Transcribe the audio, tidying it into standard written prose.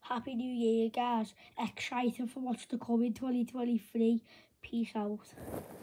Happy New Year, guys. Excited for what's to come in 2023. Peace out.